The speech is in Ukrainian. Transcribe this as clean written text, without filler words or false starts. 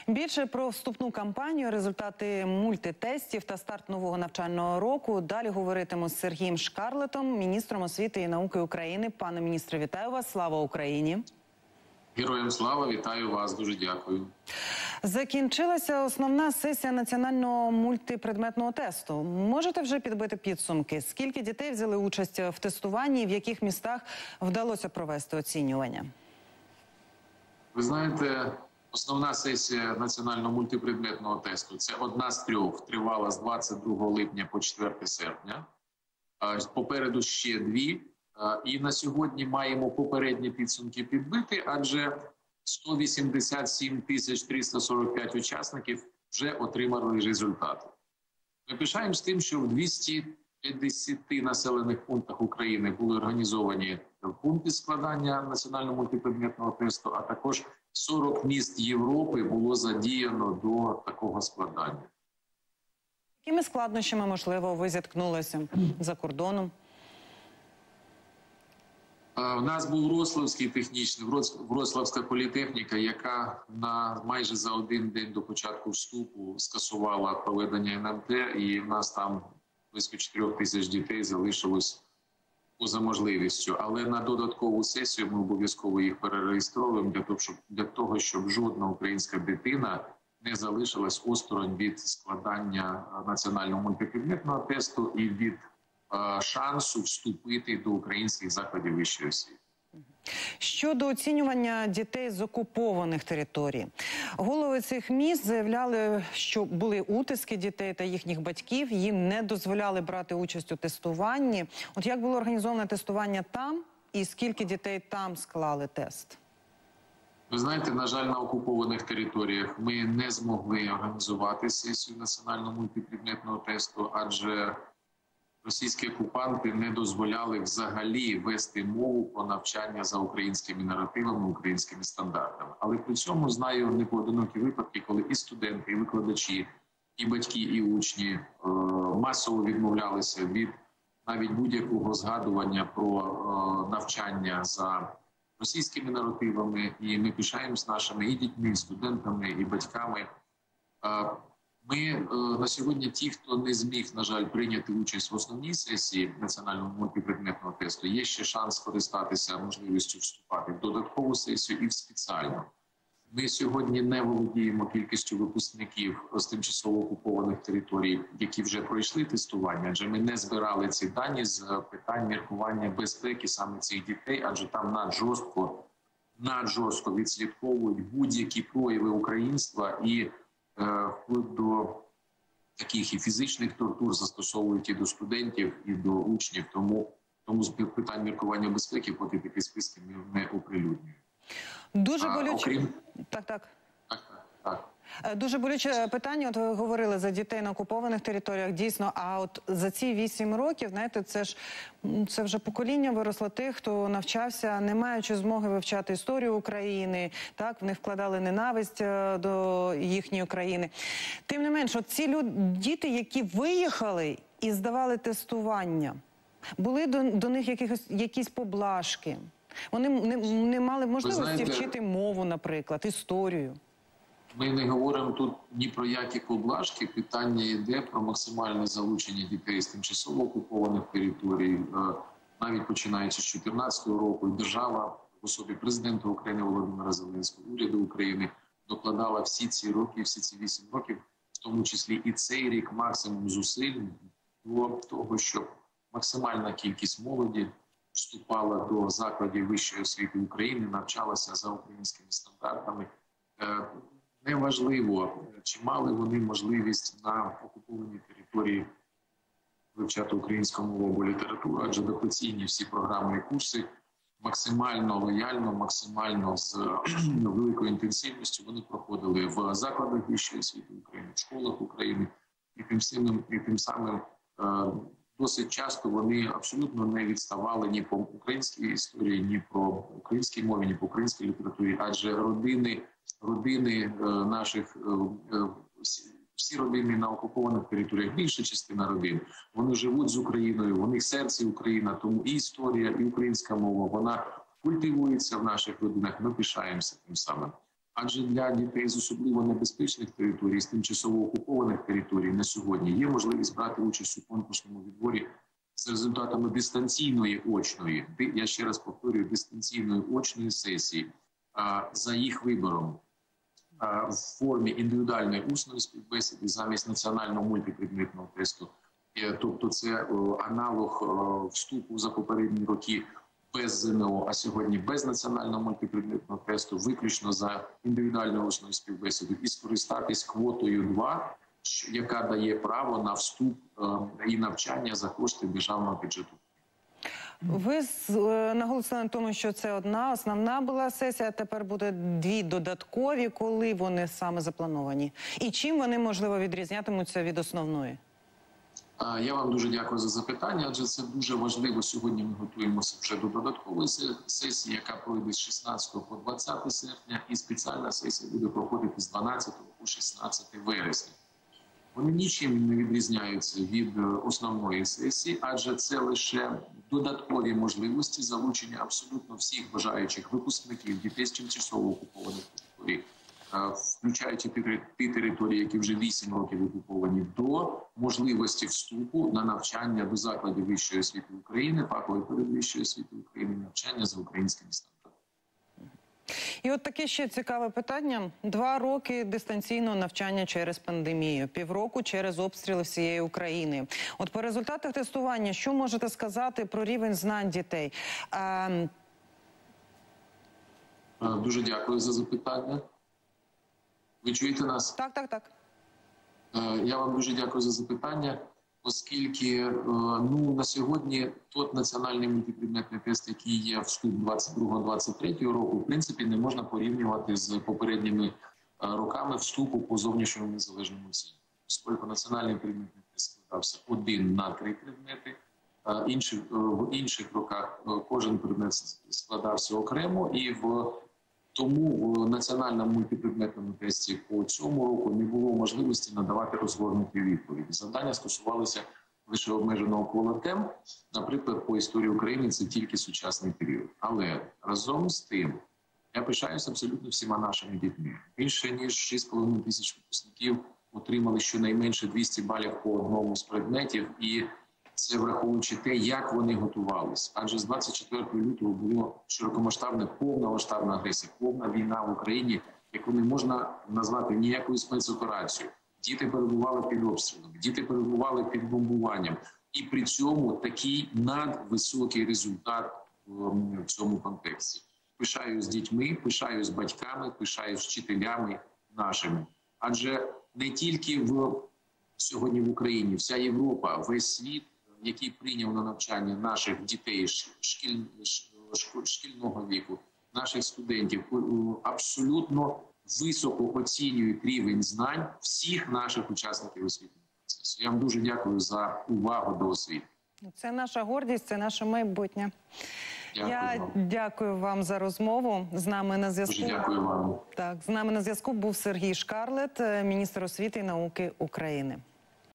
Більше про вступну кампанію, результати мультитестів та старт нового навчального року. Далі говоритиму з Сергієм Шкарлетом, міністром освіти і науки України. Пане міністре, вітаю вас. Слава Україні! Героям слава, вітаю вас, дуже дякую. Закінчилася основна сесія національного мультипредметного тесту. Можете вже підбити підсумки? Скільки дітей взяли участь в тестуванні і в яких містах вдалося провести оцінювання? Ви знаєте, основна сесія національного мультипредметного тесту – це одна з трьох, тривала з 22 липня по 4 серпня. Попереду ще дві. І на сьогодні маємо попередні підсумки підбити, адже 187 345 учасників вже отримали результати. Ми пишаємося тим, що в 250 населених пунктах України були організовані пункти складання національного мультипредметного тесту, а також 40 міст Європи було задіяно до такого складання. Якими складнощами, можливо, ви зіткнулися за кордоном? У нас був Вроцлавський технічний, Вроцлавська політехніка, яка майже за один день до початку вступу скасувала проведення НМТ, і в нас там близько 4 тисяч дітей залишилось поза можливістю. Але на додаткову сесію ми обов'язково їх перереєстровуємо для того, щоб жодна українська дитина не залишилась осторонь від складання національного мультипредметного тесту і від шансу вступити до українських закладів вищої освіти. Щодо оцінювання дітей з окупованих територій. Голови цих міст заявляли, що були утиски дітей та їхніх батьків, їм не дозволяли брати участь у тестуванні. От як було організоване тестування там і скільки дітей там склали тест? Ви знаєте, на жаль, на окупованих територіях ми не змогли організувати сесію національного мультипредметного тесту, адже російські окупанти не дозволяли взагалі вести мову про навчання за українськими наративами, українськими стандартами. Але при цьому знаю непоодинокі випадки, коли і студенти, і викладачі, і батьки, і учні масово відмовлялися від навіть будь-якого згадування про навчання за російськими наративами. І ми пишаємось нашими і дітьми, і студентами, і батьками. Ми на сьогодні ті, хто не зміг, на жаль, прийняти участь в основній сесії національного мультипредметного тесту, є ще шанс скористатися можливістю вступати в додаткову сесію і в спеціальну. Ми сьогодні не володіємо кількістю випускників з тимчасово окупованих територій, які вже пройшли тестування, адже ми не збирали ці дані з питань міркування безпеки саме цих дітей, адже там наджорстко відслідковують будь-які прояви українства і вплоть до таких і фізичних тортур застосовують і до студентів, і до учнів. Тому з питань міркування безпеки поки такі списки ми не оприлюднюємо. Дуже болюче. Так. Дуже болюче питання. От ви говорили за дітей на окупованих територіях. Дійсно, а от за ці 8 років, знаєте, це вже покоління виросло тих, хто навчався, не маючи змоги вивчати історію України. Так, в них вкладали ненависть до їхньої країни. Тим не менш, от ці діти, які виїхали і здавали тестування, були до них якісь поблажки. Вони не мали можливості вчити мову, наприклад, історію. Ми не говоримо тут ні про які поблажки. Питання йде про максимальне залучення дітей з тимчасово окупованих територій. Навіть починаючи з 2014 року, держава в особі президента України Володимира Зеленського, уряду України докладала всі ці роки, всі ці 8 років, в тому числі і цей рік, максимум зусиль до того, щоб максимальна кількість молоді вступала до закладів вищої освіти України, навчалася за українськими стандартами. Неважливо, чи мали вони можливість на окупованій території вивчати українську мову або літературу, адже дотаційні всі програми і курси максимально лояльно, максимально з великою інтенсивністю вони проходили в закладах вищої освіти України, в школах України, і тим самим досить часто вони абсолютно не відставали ні по українській історії, ні по українській мові, ні по українській літературі, адже родини наших, всі родини на окупованих територіях, більша частина родин, вони живуть з Україною, в них серці Україна, тому і історія, і українська мова, вона культивується в наших родинах, ми пишаємося тим самим. Адже для дітей з особливо небезпечних територій, з тимчасово окупованих територій на сьогодні є можливість брати участь у конкурсному відборі з результатами дистанційної очної, я ще раз повторюю, дистанційної очної сесії за їх вибором в формі індивідуальної усної співбесіди замість національного мультипредметного тесту. Тобто це аналог вступу за попередні роки без ЗНО, а сьогодні без національного мультипредметного тесту, виключно за індивідуальною усною співбесідою, і скористатись квотою 2, яка дає право на вступ і навчання за кошти державного бюджету. Ви наголосили на тому, що це одна основна була сесія, а тепер буде 2 додаткові. Коли вони саме заплановані? І чим вони, можливо, відрізнятимуться від основної? Я вам дуже дякую за запитання, адже це дуже важливо. Сьогодні ми готуємося вже до додаткової сесії, яка пройде з 16 по 20 серпня, і спеціальна сесія буде проходити з 12 по 16 вересня. Вони нічим не відрізняються від основної сесії, адже це лише додаткові можливості залучення абсолютно всіх бажаючих випускників, дітей з тимчасово окупованих територій, включаючи ті території, які вже 8 років окуповані, до можливості вступу на навчання до закладів вищої освіти України, фахової передвищої освіти України, навчання за українськими стандартами. І от таке ще цікаве питання. 2 роки дистанційного навчання через пандемію, півроку через обстріли всієї України. От по результатах тестування, що можете сказати про рівень знань дітей? Дуже дякую за запитання. Ви чуєте нас? Так. Я вам дуже дякую за запитання, оскільки на сьогодні тот національний мультипредметний тест, який є вступ 22-23 року, в принципі, не можна порівнювати з попередніми роками вступу по зовнішньому незалежному оцінюванню. Оскільки національний предметний тест складався 1 на 3 предмети, в інших роках кожен предмет складався окремо, і тому в національному мультипредметному тесті по цьому року не було можливості надавати розгорнуті відповіді. Завдання стосувалися лише обмеженого кола тем. Наприклад, по історії України це тільки сучасний період. Але разом з тим я пишаюся абсолютно всіма нашими дітьми. Більше ніж 6,5 тисяч випускників отримали щонайменше 200 балів по одному з предметів, і це враховуючи те, як вони готувалися. Адже з 24 лютого було широкомасштабна, повномасштабна агресія, повна війна в Україні, яку не можна назвати ніякою спецоперацією. Діти перебували під обстрілами, діти перебували під бомбуванням. І при цьому такий надвисокий результат в цьому контексті. Пишаю з дітьми, пишаю з батьками, пишаю з вчителями нашими. Адже не тільки сьогодні в Україні, вся Європа, весь світ, який прийняв на навчання наших дітей шкільного віку, наших студентів, абсолютно високо оцінюють рівень знань всіх наших учасників освітнього процесу. Я вам дуже дякую за увагу до освіти. Це наша гордість, це наше майбутнє. Я дякую вам за розмову. З нами на зв'язку. Дуже дякую вам. Так, з нами на зв'язку був Сергій Шкарлет, міністр освіти і науки України.